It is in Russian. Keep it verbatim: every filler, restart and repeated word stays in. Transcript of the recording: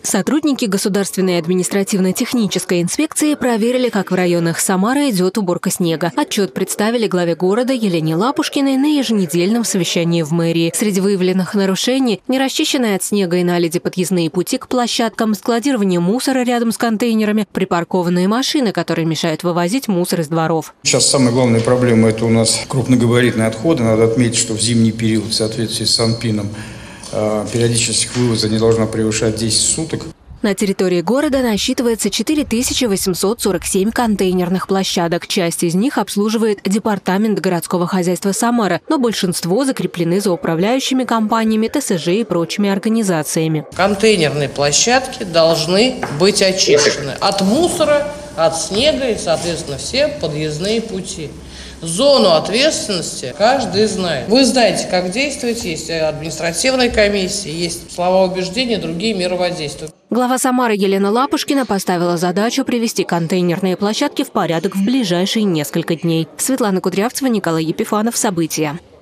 Сотрудники Государственной административно-технической инспекции проверили, как в районах Самары идет уборка снега. Отчет представили главе города Елене Лапушкиной на еженедельном совещании в мэрии. Среди выявленных нарушений – нерасчищенные от снега и наледи подъездные пути к площадкам, складирование мусора рядом с контейнерами, припаркованные машины, которые мешают вывозить мусор из дворов. Сейчас самая главная проблема – это у нас крупногабаритные отходы. Надо отметить, что в зимний период в соответствии с Санпином периодичность их вывоза не должна превышать десять суток. На территории города насчитывается четыре тысячи восемьсот сорок семь контейнерных площадок. Часть из них обслуживает департамент городского хозяйства Самары, но большинство закреплены за управляющими компаниями, тэ эс жэ и прочими организациями. Контейнерные площадки должны быть очищены от мусора, от снега и, соответственно, все подъездные пути. Зону ответственности каждый знает. Вы знаете, как действовать. Есть административная комиссия, есть слова убеждения, другие меры воздействия. Глава Самары Елена Лапушкина поставила задачу привести контейнерные площадки в порядок в ближайшие несколько дней. Светлана Кудрявцева, Николай Епифанов. События.